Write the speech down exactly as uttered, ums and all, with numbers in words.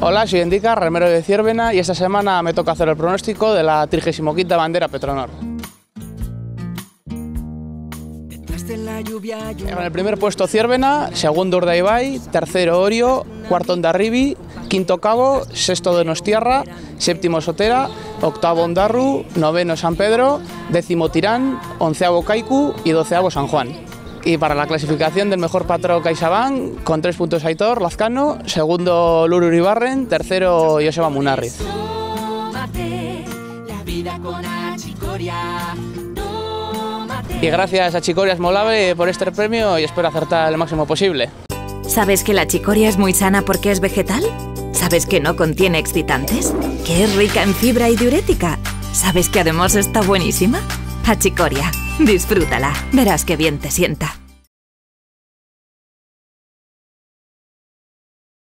Hola, soy Endica, remero de Ciervena, y esta semana me toca hacer el pronóstico de la trigésima quinta bandera Petronor. En el primer puesto Ciervena, segundo Urdaibai, tercero Orio, cuarto Hondarribi, quinto Cabo, sexto Donostiarra, séptimo Sotera, octavo Ondarru, noveno San Pedro, décimo Tirán, onceavo Kaiku y doceavo San Juan. Y para la clasificación del mejor patrón CaixaBank, con tres puntos Aitor Lazcano, segundo Lur Uribarren, tercero Joseba Munarriz. Y gracias a Chicorias Molave por este premio y espero acertar el máximo posible. ¿Sabes que la chicoria es muy sana porque es vegetal? ¿Sabes que no contiene excitantes? ¿Que es rica en fibra y diurética? ¿Sabes que además está buenísima? Achicoria, disfrútala, verás qué bien te sienta.